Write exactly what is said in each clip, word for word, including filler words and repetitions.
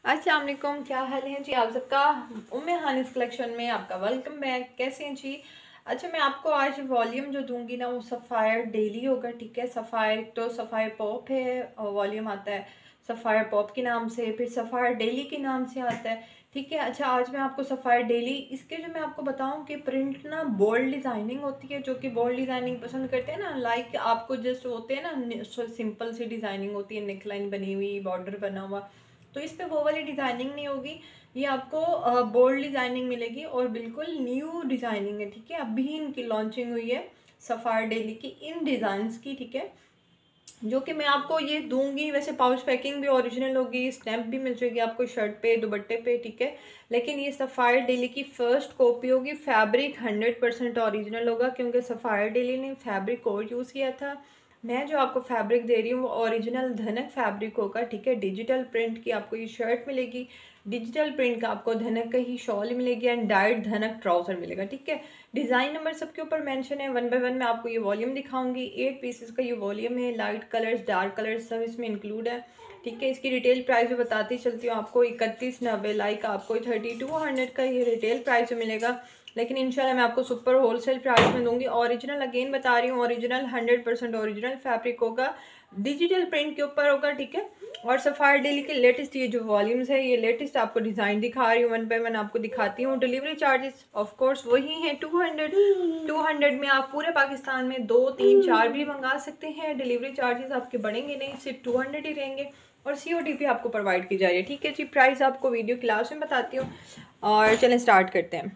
अस्सलाम वालेकुम, क्या हाल है जी आप सबका। उम्मे हानिस कलेक्शन में आपका वेलकम बैक। कैसे हैं जी। अच्छा, मैं आपको आज वॉल्यूम जो दूंगी ना वो सफ़ायर डेली होगा, ठीक है। सफ़ायर तो सफ़ायर पॉप है और वॉल्यूम आता है सफ़ायर पॉप के नाम से, फिर सफ़ायर डेली के नाम से आता है, ठीक है। अच्छा, आज मैं आपको सफ़ायर डेली इसके जो मैं आपको बताऊं कि प्रिंट ना बोल्ड डिज़ाइनिंग होती है, जो कि बोल्ड डिज़ाइनिंग पसंद करते हैं ना, लाइक आपको जस्ट होते हैं ना सिंपल सी डिज़ाइनिंग होती है, नेक लाइन बनी हुई, बॉर्डर बना हुआ, तो इस पे वो वाली डिज़ाइनिंग नहीं होगी। ये आपको बोल्ड डिज़ाइनिंग मिलेगी और बिल्कुल न्यू डिज़ाइनिंग है, ठीक है। अभी इनकी लॉन्चिंग हुई है सफ़ायर डेली की इन डिज़ाइंस की, ठीक है, जो कि मैं आपको ये दूंगी। वैसे पाउच पैकिंग भी ओरिजिनल होगी, स्टैम्प भी मिल जाएगी आपको शर्ट पे, दुपट्टे पे, ठीक है। लेकिन ये सफ़ायर डेली की फ़र्स्ट कॉपी होगी। फैब्रिक हंड्रेड परसेंट ओरिजिनल होगा, क्योंकि सफ़ायर डेली ने फैब्रिक और यूज़ किया था। मैं जो आपको फैब्रिक दे रही हूँ वो ओरिजिनल धनक फैब्रिक होगा, ठीक है। डिजिटल प्रिंट की आपको ये शर्ट मिलेगी, डिजिटल प्रिंट का आपको धनक का ही शॉल मिलेगी एंड डाइट धनक ट्राउज़र मिलेगा, ठीक है। डिज़ाइन नंबर सबके ऊपर मेंशन है। वन बाय वन मैं आपको ये वॉल्यूम दिखाऊंगी। एट पीसेस का ये वॉल्यूम है, लाइट कलर्स डार्क कलर्स सब इसमें इंक्लूड है, ठीक है। इसकी रिटेल प्राइस भी बताती चलती हूँ आपको, इकतीस नब्बे लाइक आपको थर्टी टू हंड्रेड का ये रिटेल प्राइस मिलेगा, लेकिन इंशाल्लाह मैं आपको सुपर होलसेल प्राइस में दूंगी। ओरिजिनल अगेन बता रही हूँ, original hundred percent original fabric होगा, डिजिटल प्रिंट के ऊपर होगा, ठीक है। और सफ़ायर डेली के लेटेस्ट ये जो वॉल्यूम्स है, ये लेटेस्ट आपको डिज़ाइन दिखा रही हूँ, वन बाय वन आपको दिखाती हूँ। डिलीवरी चार्जेस ऑफ कोर्स वही हैं, टू हंड्रेड टू हंड्रेड में आप पूरे पाकिस्तान में दो तीन चार भी मंगा सकते हैं। डिलीवरी चार्जेस आपके बढ़ेंगे नहीं, सिर्फ टू हंड्रेड ही रहेंगे और सी ओ डी भी आपको प्रोवाइड की जा रही है, ठीक है जी। प्राइस आपको वीडियो क्लास में बताती हूँ और चलें स्टार्ट करते हैं।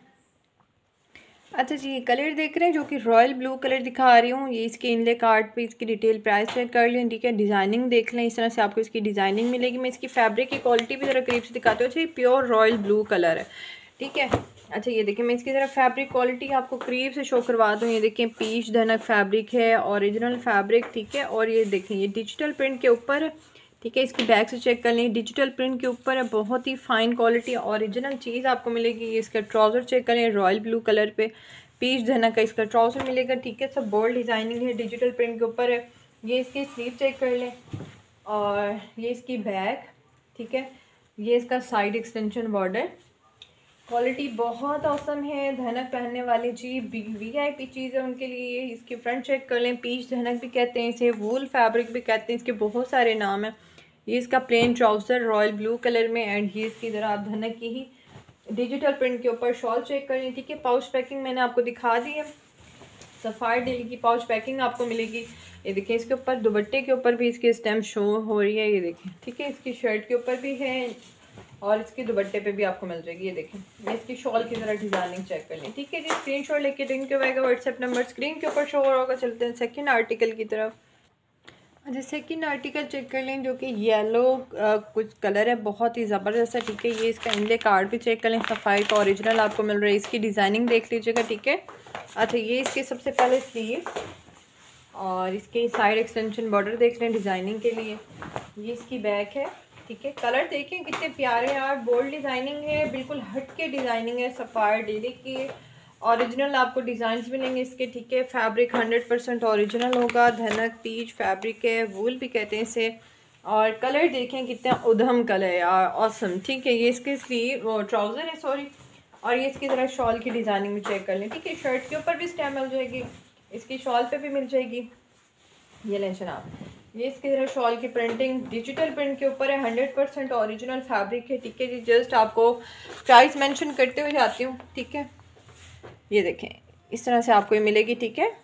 अच्छा जी, कलर देख रहे हैं जो कि रॉयल ब्लू कलर दिखा रही हूँ। ये इसके इनले कार्ड पे इसकी डिटेल प्राइस चेक कर लें, ठीक है। डिज़ाइनिंग देख लें, इस तरह से आपको इसकी डिज़ाइनिंग मिलेगी। मैं इसकी फैब्रिक की क्वालिटी भी ज़रा करीब से दिखाती हूँ। अच्छा, ये प्योर रॉयल ब्लू कलर है, ठीक है। अच्छा, ये देखिए मैं इसकी ज़रा फैब्रिक क्वालिटी आपको करीब से शो करवा दूँ। ये देखें पीच धनक फैब्रिक है, ओरिजिनल फैब्रिक, ठीक है। और ये देखें ये डिजिटल प्रिंट के ऊपर है, ठीक है। इसकी बैक से चेक कर लें, डिजिटल प्रिंट के ऊपर है, बहुत ही फाइन क्वालिटी ओरिजिनल चीज़ आपको मिलेगी। इसका ट्राउज़र चेक करें, रॉयल ब्लू कलर पे पीच धना का इसका ट्राउज़र मिलेगा, ठीक है। सब बोल्ड डिज़ाइनिंग है, डिजिटल प्रिंट के ऊपर है। ये इसकी स्लीव चेक कर लें और ये इसकी बैक, ठीक है। ये इसका साइड एक्सटेंशन बॉर्डर, क्वालिटी बहुत औसम है। धनक पहनने वाले जी वी आई पी चीज़ है उनके लिए। इसकी फ्रंट चेक कर लें, पीच धनक भी कहते हैं इसे, वूल फैब्रिक भी कहते हैं, इसके बहुत सारे नाम हैं। ये इसका plain trouser royal blue colour में एंड ये इसकी ज़रा आप धनक की ही डिजिटल प्रिंट के ऊपर शॉल चेक कर लें, ठीक है। पाउच पैकिंग मैंने आपको दिखा दी है। सफ़ायर डेली की पाउच पैकिंग आपको मिलेगी। ये देखिए इसके ऊपर दुपट्टे के ऊपर भी इसकी स्टैम्प शो हो रही है, ये देखें, ठीक है। इसकी शर्ट के ऊपर भी है और इसके दुपट्टे पे भी आपको मिल जाएगी। ये देखें, मैं इसकी शॉल की ज़रा डिज़ाइनिंग चेक कर लें, ठीक है जी। स्क्रीनशॉट लेके लिंक के होगा, व्हाट्सएप नंबर स्क्रीन के ऊपर शो हो रहा होगा। चलते हैं सेकंड आर्टिकल की तरफ। अच्छा, सेकंड आर्टिकल चेक कर लें जो कि येलो कुछ कलर है, बहुत ही ज़बरदस्त है, ठीक है। ये इसका इनले कार्ड भी चेक कर लें, सफ़ाई का ओरिजिनल आपको मिल रहा है। इसकी डिज़ाइनिंग देख लीजिएगा, ठीक है। अच्छा, ये इसके सबसे पहले स्लीव और इसके साइड एक्सटेंशन बॉर्डर देख लें डिज़ाइनिंग के लिए। ये इसकी बैक है, ठीक है। कलर देखें कितने प्यारे यार, बोल्ड डिज़ाइनिंग है, बिल्कुल हट के डिज़ाइनिंग है। सफ़ायर डेली की ओरिजिनल आपको डिज़ाइंस मिलेंगे इसके, ठीक है। फैब्रिक हंड्रेड परसेंट ओरिजिनल होगा, धनक पीच फैब्रिक है, वूल भी कहते हैं इसे। और कलर देखें कितना उधम कलर है यार, ऑसम, ठीक है। ये इसके स्लीव ट्राउज़र है, सॉरी। और ये इसकी ज़रा शॉल की डिज़ाइनिंग में चेक कर लें, ठीक है। शर्ट के ऊपर भी स्टैम्प मिल जाएगी, इसकी शॉल पे भी मिल जाएगी। ये लें जनाब, ये इसकी ज़रा शॉल की प्रिंटिंग डिजिटल प्रिंट के ऊपर है, हंड्रेड परसेंट ओरिजिनल फैब्रिक है, ठीक है जी। जस्ट आपको प्राइस मेंशन करते हुए जाती हूँ, ठीक है। ये देखें इस तरह से आपको ये मिलेगी, ठीक है।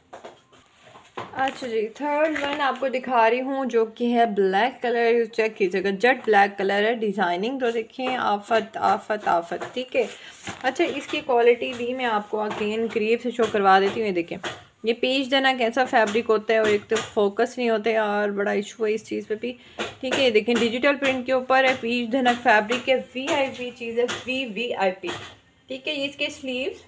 अच्छा जी, थर्ड वन आपको दिखा रही हूँ जो कि है ब्लैक कलर, चेक कीजिएगा, जेट ब्लैक कलर है। डिज़ाइनिंग तो देखिए आफत आफत आफत, ठीक है। अच्छा, इसकी क्वालिटी भी मैं आपको अगेन करीब से शो करवा देती हूँ। ये देखें, ये पेज देना कैसा फैब्रिक होता है और एक तो फोकस नहीं होते और बड़ा इशू है इस चीज़ पे भी, ठीक है। ये देखें डिजिटल प्रिंट के ऊपर है, पीच धनक फैब्रिक है, वी आई पी चीज़ है, वी वी आई पी, ठीक है। ये इसके स्लीव्स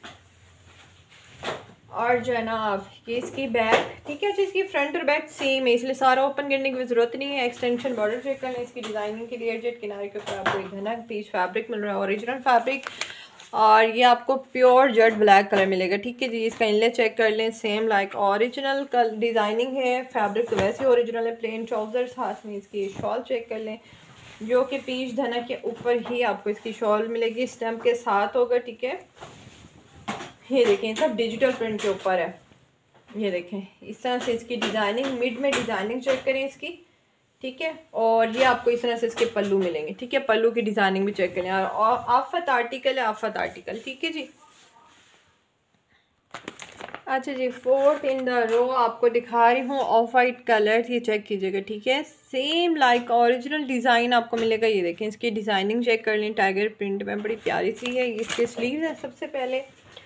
और जो है ना आप ये इसकी बैक, ठीक है। अच्छा, इसकी फ्रंट और बैक सेम है, इसलिए सारा ओपन करने की ज़रूरत नहीं है। एक्सटेंशन बॉर्डर चेक कर लें इसकी डिज़ाइनिंग के लिए। जेट किनारे के ऊपर आपको एक धनक पीच फैब्रिक मिल रहा है, ओरिजिनल फैब्रिक, और ये आपको प्योर जेट ब्लैक कलर मिलेगा, ठीक है जी। इसका इनले चेक कर लें, सेम लाइक ओरिजिनल का डिज़ाइनिंग है, फैब्रिक तो वैसे ओरिजिनल है। प्लेन ट्राउज़र्स, हाथ में इसकी शॉल चेक कर लें, जो कि पीच धना के ऊपर ही आपको इसकी शॉल मिलेगी, स्टैम्प के साथ होगा, ठीक है। ये देखें सब डिजिटल प्रिंट के ऊपर है। ये देखें इस तरह से इसकी डिज़ाइनिंग, मिड में डिज़ाइनिंग चेक करें इसकी, ठीक है। और ये आपको इस तरह से इसके पल्लू मिलेंगे, ठीक है। पल्लू की डिज़ाइनिंग भी चेक करें। और आफत आर्टिकल है, आफत आर्टिकल, ठीक है जी। अच्छा जी, फोर्थ इन द रो आपको दिखा रही हूँ ऑफ वाइट कलर, ये चेक कीजिएगा, ठीक है। सेम लाइक ओरिजिनल डिज़ाइन आपको मिलेगा। ये देखें इसकी डिज़ाइनिंग चेक कर लें, टाइगर प्रिंट में बड़ी प्यारी सी है। इसके स्लीव्स है सबसे पहले,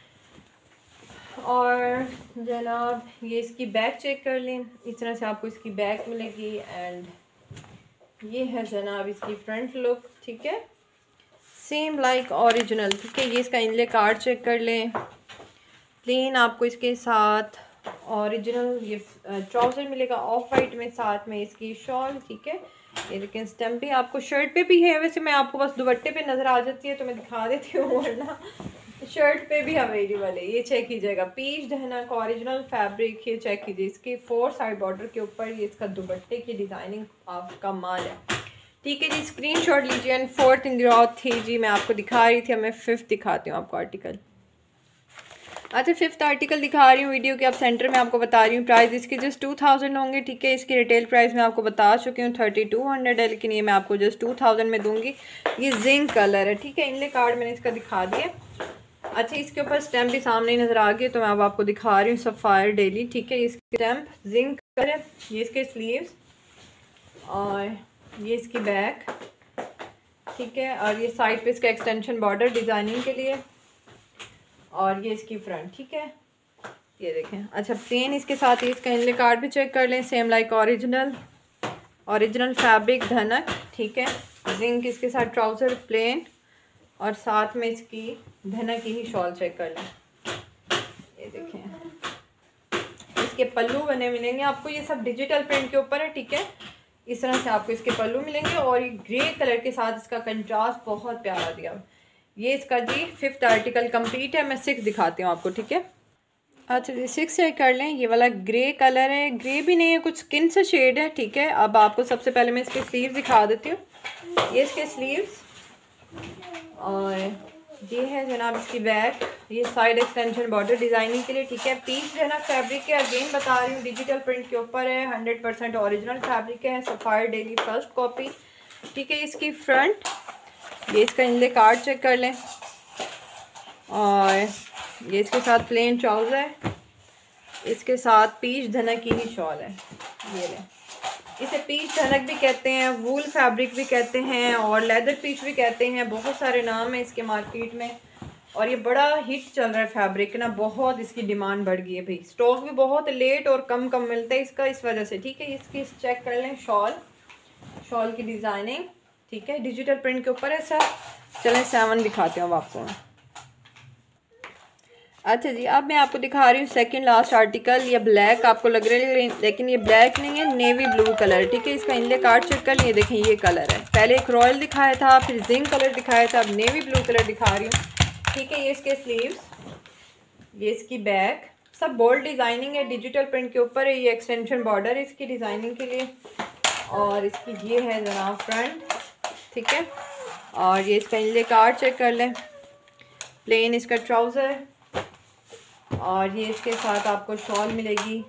और जनाब ये इसकी बैक चेक कर लें, इस तरह से आपको इसकी बैक मिलेगी। एंड ये है जनाब इसकी फ्रंट लुक, ठीक है, सेम लाइक ओरिजिनल, ठीक है। ये इसका इनले कार्ड चेक कर लें, प्लेन आपको इसके साथ ओरिजिनल ये ट्राउज़र मिलेगा ऑफ वाइट में, साथ में इसकी शॉल, ठीक है। ये लेकिन स्टैम्पिंग आपको शर्ट पे भी है, वैसे मैं आपको बस दुपट्टे पे नज़र आ जाती है तो मैं दिखा देती हूँ, वरना शर्ट पे भी अवेलेबल है। ये चेक कीजिएगा, पीच दहना का ओरिजिनल फैब्रिक, ये चेक कीजिए इसके फोर साइड बॉर्डर के ऊपर ये इसका दुपट्टे की डिज़ाइनिंग आपका माल है, ठीक है जी। स्क्रीनशॉट लीजिए। एंड फोर्थ इन द थी जी, मैं आपको दिखा रही थी, मैं फिफ्थ दिखाती हूँ आपको आर्टिकल। अच्छा, फिफ्थ आर्टिकल दिखा रही हूँ वीडियो के, अब सेंटर में आपको बता रही हूँ। प्राइस इसके जस्ट टू थाउजेंड होंगे, ठीक है। इसकी रिटेल प्राइस मैं आपको बता चुकी हूँ थर्टी टू हंड्रेड है, लेकिन ये मैं आपको जस्ट टू थाउजेंड में दूंगी। ये जिंक कलर है, ठीक है। इनले कार्ड मैंने इसका दिखा दिया। अच्छा, इसके ऊपर स्टैम्प भी सामने ही नज़र आ गया, तो मैं अब आपको दिखा रही हूँ सफ़ायर डेली, ठीक है। इसकी स्टैम्प जिंक कलर है। ये इसके स्लीव्स और ये इसकी बैक, ठीक है। और ये साइड पे इसका एक्सटेंशन बॉर्डर डिज़ाइनिंग के लिए, और ये इसकी फ्रंट, ठीक है। ये देखें। अच्छा, प्लेन इसके साथ ही इसका इनले कार्ड भी चेक कर लें, same like original, original fabric dhanak, ठीक है। जिंक इसके साथ ट्राउज़र प्लेन, और साथ में इसकी धनक की ही शॉल चेक कर लें। ये देखें इसके पल्लू बने मिलेंगे आपको, ये सब डिजिटल प्रिंट के ऊपर है, ठीक है। इस तरह से आपको इसके पल्लू मिलेंगे, और ये ग्रे कलर के साथ इसका कंट्रास्ट बहुत प्यारा दिया। ये इसका जी फिफ्थ आर्टिकल कंप्लीट है। मैं सिक्स दिखाती हूँ आपको, ठीक है। अच्छा जी, सिक्स चेक कर लें। ये वाला ग्रे कलर है, ग्रे भी नहीं है, कुछ स्किन से शेड है, ठीक है। अब आपको सबसे पहले मैं इसके स्लीव्स दिखा देती हूँ। ये इसके स्लीव्स, और ये है जनाब इसकी बैक, ये साइड एक्सटेंशन बॉर्डर डिज़ाइनिंग के लिए, ठीक है। पीस जो है ना फैब्रिक के, अगेन बता रही हूँ डिजिटल प्रिंट के ऊपर है, हंड्रेड परसेंट ओरिजिनल फैब्रिक है, सफ़ायर डेली फर्स्ट कॉपी, ठीक है। इसकी फ्रंट, ये इसका इनले कार्ड चेक कर लें, और ये इसके साथ प्लेन ट्राउज़र, इसके साथ पीच धनक की ही शॉल है। ये लें, इसे पीच धनक भी कहते हैं, वूल फैब्रिक भी कहते हैं, और लेदर पीच भी कहते हैं, बहुत सारे नाम हैं इसके मार्केट में। और ये बड़ा हिट चल रहा है फैब्रिक ना, बहुत इसकी डिमांड बढ़ गई है भाई। स्टॉक भी बहुत लेट और कम कम मिलता है इसका, इस वजह से, ठीक है। इसकी चेक कर लें शॉल, शॉल की डिज़ाइनिंग, ठीक है, डिजिटल प्रिंट के ऊपर है सर। चलें सेवन दिखाते हैं अब आपको। अच्छा जी, अब मैं आपको दिखा रही हूँ सेकंड लास्ट आर्टिकल। ये ब्लैक आपको लग रहा है, लेकिन ये ब्लैक नहीं है, नेवी ब्लू कलर, ठीक है। इसका इनले कार्ड चेक कर लिए, देखें ये कलर है। पहले एक रॉयल दिखाया था, फिर जिंक कलर दिखाया था, अब नेवी ब्लू कलर दिखा रही हूँ, ठीक है। ये इसके स्लीव्स, ये इसकी बैक, सब बोल्ड डिज़ाइनिंग है, डिजिटल प्रिंट के ऊपर है। ये एक्सटेंशन बॉर्डर है इसकी डिज़ाइनिंग के लिए, और इसकी ये है जनाब फ्रंट, ठीक है। और ये इसका इनले कार्ड चेक कर लें, प्लेन इसका ट्राउज़र, और ये इसके साथ आपको शॉल मिलेगी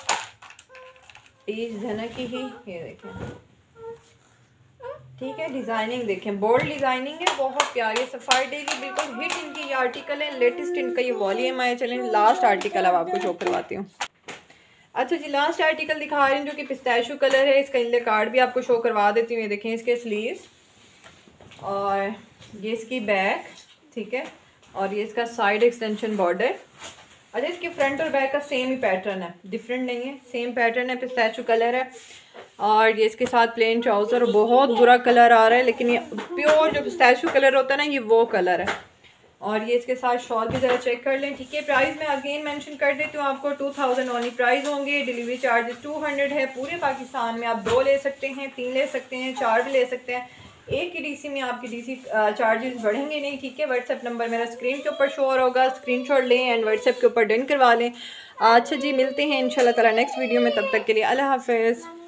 पीच धनक की ही, ये देखें, ठीक है। डिज़ाइनिंग देखें, बोल्ड डिज़ाइनिंग है, बहुत प्यारी। सफ़ायर डेली बिल्कुल हिट इनकी ये आर्टिकल है, लेटेस्ट इनका ये वॉल्यूम आया। चलें लास्ट आर्टिकल अब आपको शो करवाती हूँ। अच्छा जी, लास्ट आर्टिकल दिखा रही हूँ जो कि पिस्ताशियो कलर है। इसका इनले कार्ड भी आपको शो करवा देती हूँ। ये देखें इसके स्लीव्स, और ये इसकी बैक, ठीक है, और ये इसका साइड एक्सटेंशन बॉर्डर। अच्छा, इसके फ्रंट और बैक का सेम ही पैटर्न है, डिफरेंट नहीं है, सेम पैटर्न है, पिस्ताशियो कलर है। और ये इसके साथ प्लेन ट्राउज़र, बहुत बुरा कलर आ रहा है, लेकिन ये प्योर जो पिस्ताशियो कलर होता है ना, ये वो कलर है। और ये इसके साथ शॉल भी ज़रा चेक कर लें, ठीक है। प्राइस मैं अगेन मेंशन कर देती हूँ आपको, टू थाउजेंड ओनली प्राइस होंगे। डिलीवरी चार्जेस टू हंड्रेड है। पूरे पाकिस्तान में आप दो ले सकते हैं, तीन ले सकते हैं, चार भी ले सकते हैं। एक की डीसी में आपकी डीसी चार्जेस बढ़ेंगे नहीं, ठीक है। व्हाट्सएप नंबर मेरा स्क्रीन के ऊपर शो होगा, स्क्रीनशॉट लें एंड व्हाट्सएप के ऊपर डन करवा लें। अच्छा जी, मिलते हैं इंशाल्लाह ताला नेक्स्ट वीडियो में, तब तक के लिए अल्लाह हाफ़िज़।